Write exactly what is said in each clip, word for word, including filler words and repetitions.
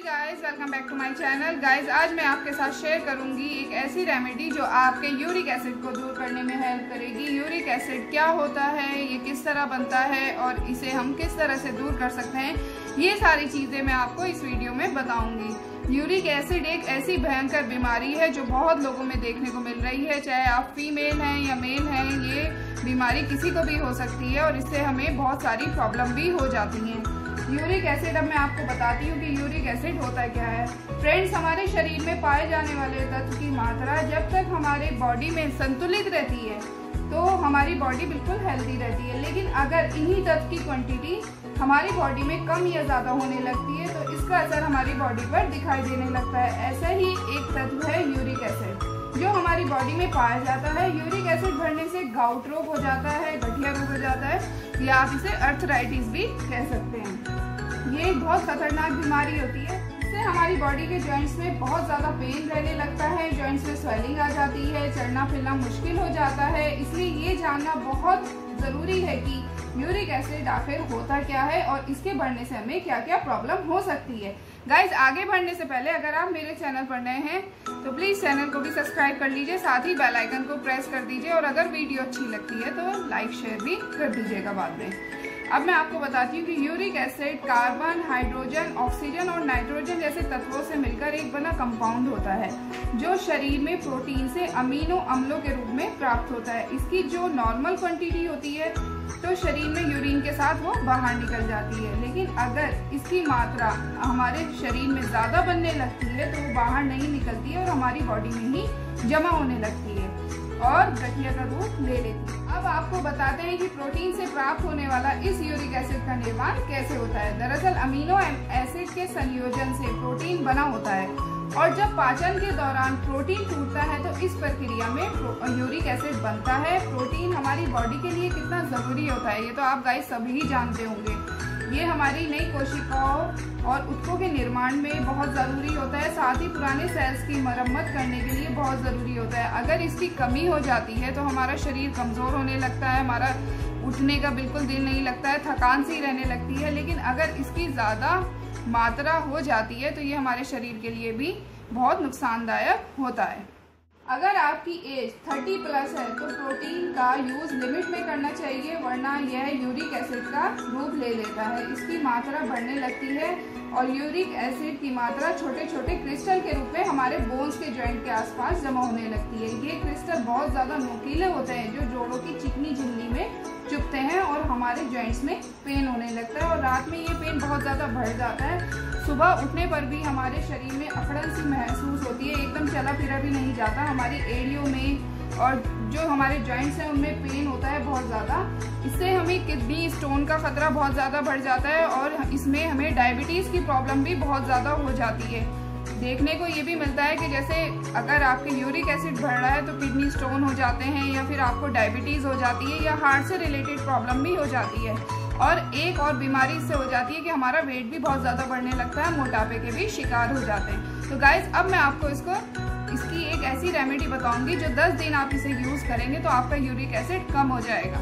Guys, welcome back to my channel. Guys, आज मैं आपके साथ शेयर करूंगी एक ऐसी रेमेडी जो आपके यूरिक एसिड को दूर करने में हेल्प करेगी। यूरिक एसिड क्या होता है, ये किस तरह बनता है और इसे हम किस तरह से दूर कर सकते हैं, ये सारी चीज़ें मैं आपको इस वीडियो में बताऊंगी। यूरिक एसिड एक ऐसी भयंकर बीमारी है जो बहुत लोगों में देखने को मिल रही है। चाहे आप फीमेल हैं या मेल हैं, ये बीमारी किसी को भी हो सकती है और इससे हमें बहुत सारी प्रॉब्लम भी हो जाती हैं। यूरिक एसिड, अब मैं आपको बताती हूँ कि यूरिक एसिड होता क्या है। फ्रेंड्स, हमारे शरीर में पाए जाने वाले तत्व की मात्रा जब तक हमारे बॉडी में संतुलित रहती है तो हमारी बॉडी बिल्कुल हेल्दी रहती है। लेकिन अगर इन्हीं तत्व की क्वांटिटी हमारी बॉडी में कम या ज़्यादा होने लगती है तो इसका असर हमारी बॉडी पर दिखाई देने लगता है। ऐसा ही एक तत्व है यूरिक एसिड जो हमारी बॉडी में पाया जाता है। यूरिक एसिड बढ़ने से गाउट रोग हो जाता है, गठिया रोग हो जाता है, या आप इसे अर्थराइटिस भी कह सकते हैं। ये एक बहुत खतरनाक बीमारी होती है। इससे हमारी बॉडी के जॉइंट्स में बहुत ज़्यादा पेन रहने लगता है, जॉइंट्स में स्वेलिंग आ जाती है, चलना फिरना मुश्किल हो जाता है। इसलिए ये जानना बहुत ज़रूरी है कि यूरिक एसिड आखिर होता क्या है और इसके बढ़ने से हमें क्या क्या प्रॉब्लम हो सकती है। गाइज, आगे बढ़ने से पहले अगर आप मेरे चैनल पर नए हैं तो प्लीज़ चैनल को भी सब्सक्राइब कर लीजिए, साथ ही बेल आइकन को प्रेस कर दीजिए और अगर वीडियो अच्छी लगती है तो लाइक शेयर भी कर दीजिएगा बाद में। अब मैं आपको बताती हूँ कि uric acid carbon, hydrogen, oxygen और नाइट्रोजन जैसे तत्वों से मिलकर एक बना कंपाउंड होता है जो शरीर में प्रोटीन से अमीनो अम्लों के रूप में प्राप्त होता है। इसकी जो नॉर्मल क्वांटिटी होती है तो शरीर में यूरिन के साथ वो बाहर निकल जाती है, लेकिन अगर इसकी मात्रा हमारे शरीर में ज़्यादा बनने लगती है तो वो बाहर नहीं निकलती है और हमारी बॉडी में ही जमा होने लगती है और गठिया का रूप ले लेती है। अब आपको बताते हैं कि प्रोटीन से प्राप्त होने वाला इस यूरिक एसिड का निर्माण कैसे होता है। दरअसल अमीनो एसिड के संयोजन से प्रोटीन बना होता है और जब पाचन के दौरान प्रोटीन टूटता है तो इस प्रक्रिया में यूरिक एसिड बनता है। प्रोटीन हमारी बॉडी के लिए कितना ज़रूरी होता है ये तो आप गाइस सभी जानते होंगे। ये हमारी नई कोशिकाओं और ऊतकों के निर्माण में बहुत ज़रूरी होता है, साथ ही पुराने सेल्स की मरम्मत करने के लिए बहुत ज़रूरी होता है। अगर इसकी कमी हो जाती है तो हमारा शरीर कमज़ोर होने लगता है, हमारा उठने का बिल्कुल दिल नहीं लगता है, थकान सी रहने लगती है। लेकिन अगर इसकी ज़्यादा मात्रा हो जाती है तो ये हमारे शरीर के लिए भी बहुत नुकसानदायक होता है। अगर आपकी एज तीस प्लस है तो प्रोटीन का यूज़ लिमिट में करना चाहिए, वरना यह यूरिक एसिड का रूप ले लेता है। इसकी मात्रा बढ़ने लगती है और यूरिक एसिड की मात्रा छोटे छोटे क्रिस्टल के रूप में हमारे बोन्स के जॉइंट के आसपास जमा होने लगती है। ये क्रिस्टल बहुत ज़्यादा नुकीले होते हैं जो जोड़ों की चिकनी झिल्ली में चुभते हैं और हमारे जॉइंट्स में पेन होने लगता है और रात में ये पेन बहुत ज़्यादा बढ़ जाता है। सुबह उठने पर भी हमारे शरीर में अकड़न सी महसूस होती है, एकदम चला फिरा भी नहीं जाता। हमारी एड़ियों में और जो हमारे जॉइंट्स हैं उनमें पेन होता है बहुत ज़्यादा। इससे हमें किडनी स्टोन का खतरा बहुत ज़्यादा बढ़ जाता है और इसमें हमें डायबिटीज़ की प्रॉब्लम भी बहुत ज़्यादा हो जाती है। देखने को ये भी मिलता है कि जैसे अगर आपके यूरिक एसिड बढ़ रहा है तो किडनी स्टोन हो जाते हैं या फिर आपको डायबिटीज़ हो जाती है या हार्ट से रिलेटेड प्रॉब्लम भी हो जाती है। और एक और बीमारी इससे हो जाती है कि हमारा वेट भी बहुत ज़्यादा बढ़ने लगता है, मोटापे के भी शिकार हो जाते हैं। तो गाइज, अब मैं आपको इसको इसकी एक ऐसी रेमेडी बताऊंगी जो दस दिन आप इसे यूज़ करेंगे तो आपका यूरिक एसिड कम हो जाएगा।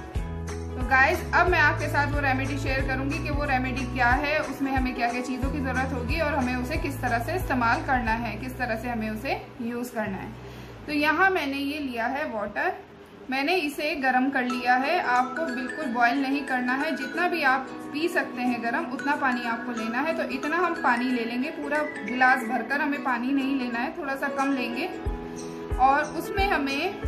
तो गाइज, अब मैं आपके साथ वो रेमेडी शेयर करूंगी कि वो रेमेडी क्या है, उसमें हमें क्या क्या चीज़ों की ज़रूरत होगी और हमें उसे किस तरह से इस्तेमाल करना है, किस तरह से हमें उसे यूज़ करना है। तो यहाँ मैंने ये लिया है वाटर, मैंने इसे गरम कर लिया है। आपको बिल्कुल बॉयल नहीं करना है, जितना भी आप पी सकते हैं गरम उतना पानी आपको लेना है। तो इतना हम पानी ले लेंगे, पूरा गिलास भरकर हमें पानी नहीं लेना है, थोड़ा सा कम लेंगे। और उसमें हमें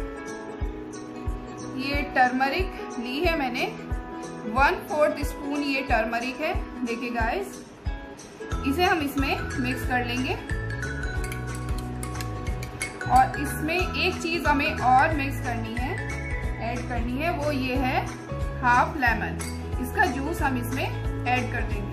ये टर्मरिक ली है मैंने, वन फोर्थ स्पून ये टर्मरिक है। देखिए गाइस, इसे हम इसमें मिक्स कर लेंगे और इसमें एक चीज़ हमें और मिक्स करनी है, ऐड करनी है, वो ये है हाफ लेमन। इसका जूस हम इसमें ऐड कर देंगे।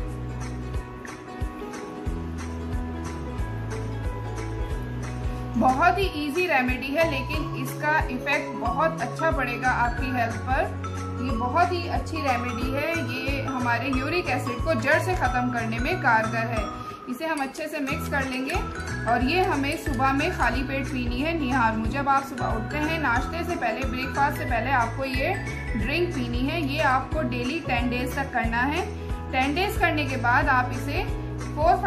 बहुत ही इजी रेमेडी है लेकिन इसका इफेक्ट बहुत अच्छा पड़ेगा आपकी हेल्थ पर। ये बहुत ही अच्छी रेमेडी है, ये हमारे यूरिक एसिड को जड़ से ख़त्म करने में कारगर है। इसे हम अच्छे से मिक्स कर लेंगे और ये हमें सुबह में खाली पेट पीनी है, निहार। जब आप सुबह उठते हैं नाश्ते से पहले, ब्रेकफास्ट से पहले आपको ये ड्रिंक पीनी है। ये आपको डेली टेन डेज तक करना है। टेन डेज करने के बाद आप इसे फोर फाइव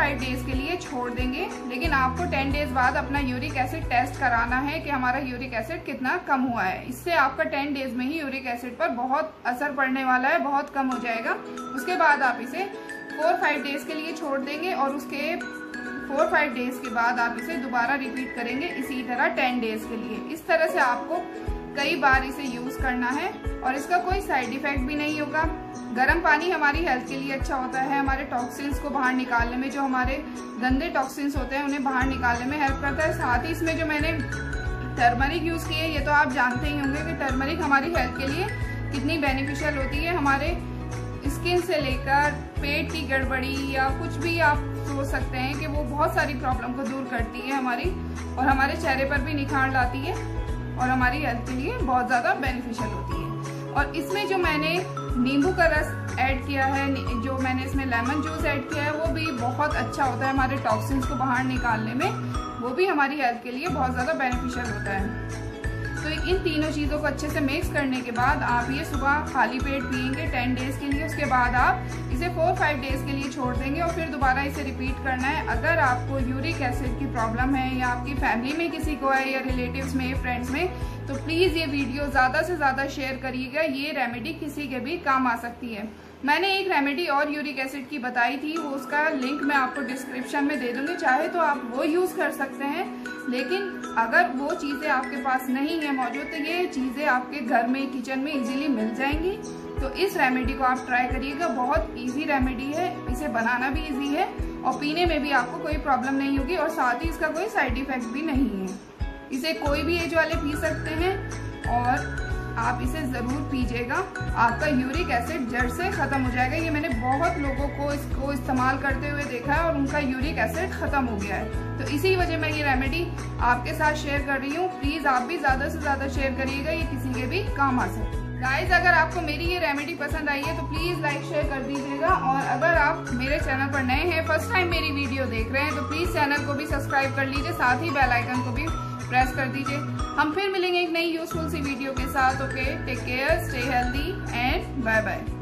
फाइव डेज के लिए छोड़ देंगे, लेकिन आपको टेन डेज बाद अपना यूरिक एसिड टेस्ट कराना है कि हमारा यूरिक एसिड कितना कम हुआ है। इससे आपका टेन डेज में ही यूरिक एसिड पर बहुत असर पड़ने वाला है, बहुत कम हो जाएगा। उसके बाद आप इसे फोर फाइव डेज के लिए छोड़ देंगे और उसके फोर फाइव डेज के बाद आप इसे दोबारा रिपीट करेंगे इसी तरह टेन डेज के लिए। इस तरह से आपको कई बार इसे यूज करना है और इसका कोई साइड इफेक्ट भी नहीं होगा। गर्म पानी हमारी हेल्थ के लिए अच्छा होता है, हमारे टॉक्सिन्स को बाहर निकालने में, जो हमारे गंदे टॉक्सिन्स होते हैं उन्हें बाहर निकालने में हेल्प करता है। साथ ही इसमें जो मैंने टर्मरिक यूज की है, ये तो आप जानते ही होंगे कि टर्मरिक हमारी हेल्थ के लिए कितनी बेनिफिशियल होती है। हमारे स्किन से लेकर पेट की गड़बड़ी या कुछ भी आप सोच सकते हैं कि वो बहुत सारी प्रॉब्लम को दूर करती है हमारी, और हमारे चेहरे पर भी निखार लाती है और हमारी हेल्थ के लिए बहुत ज़्यादा बेनिफिशियल होती है। और इसमें जो मैंने नींबू का रस ऐड किया है, जो मैंने इसमें लेमन जूस ऐड किया है, वो भी बहुत अच्छा होता है हमारे टॉक्सिन्स को बाहर निकालने में, वो भी हमारी हेल्थ के लिए बहुत ज़्यादा बेनिफिशियल होता है। तो इन तीनों चीज़ों को अच्छे से मिक्स करने के बाद आप ये सुबह खाली पेट पिएंगे टेन डेज के लिए। उसके बाद आप इसे फोर फाइव डेज के लिए छोड़ देंगे और फिर दोबारा इसे रिपीट करना है। अगर आपको यूरिक एसिड की प्रॉब्लम है या आपकी फैमिली में किसी को है या रिलेटिव्स में, फ्रेंड्स में, तो प्लीज़ ये वीडियो ज़्यादा से ज़्यादा शेयर करिएगा। ये रेमेडी किसी के भी काम आ सकती है। मैंने एक रेमेडी और यूरिक एसिड की बताई थी, वो उसका लिंक मैं आपको डिस्क्रिप्शन में दे दूंगी, चाहे तो आप वो यूज़ कर सकते हैं। लेकिन अगर वो चीज़ें आपके पास नहीं है मौजूद, तो ये चीज़ें आपके घर में, किचन में इजीली मिल जाएंगी। तो इस रेमेडी को आप ट्राई करिएगा, बहुत इजी रेमेडी है, इसे बनाना भी इजी है और पीने में भी आपको कोई प्रॉब्लम नहीं होगी और साथ ही इसका कोई साइड इफेक्ट भी नहीं है। इसे कोई भी एज वाले पी सकते हैं और आप इसे ज़रूर पीजिएगा, आपका यूरिक एसिड जड़ से ख़त्म हो जाएगा। ये मैंने बहुत लोगों को इसको इस्तेमाल करते हुए देखा है और उनका यूरिक एसिड ख़त्म हो गया है। तो इसी वजह मैं ये रेमेडी आपके साथ शेयर कर रही हूँ। प्लीज़ आप भी ज़्यादा से ज़्यादा शेयर करिएगा, ये किसी के भी काम आ सकते हैं। गाइज, अगर आपको मेरी ये रेमेडी पसंद आई है तो प्लीज़ लाइक शेयर कर दीजिएगा, और अगर आप मेरे चैनल पर नए हैं, फर्स्ट टाइम मेरी वीडियो देख रहे हैं, तो प्लीज़ चैनल को भी सब्सक्राइब कर लीजिए, साथ ही बेल आइकन को भी प्रेस कर दीजिए। हम फिर मिलेंगे एक नई यूजफुल सी वीडियो के साथ। Okay, take care, stay healthy and bye bye.